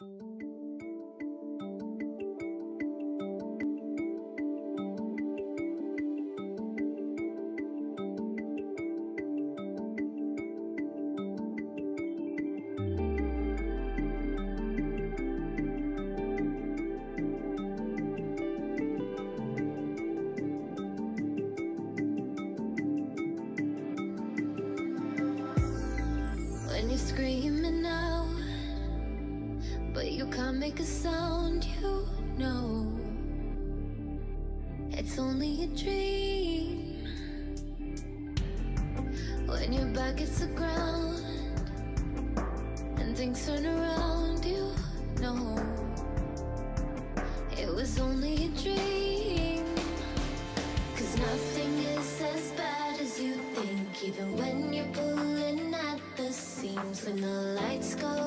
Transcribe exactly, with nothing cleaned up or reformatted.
When you're screaming out, but you can't make a sound, you know it's only a dream. When your back hits the ground and things turn around, you know it was only a dream. Cause nothing is as bad as you think, even when you're pulling at the seams. When the lights go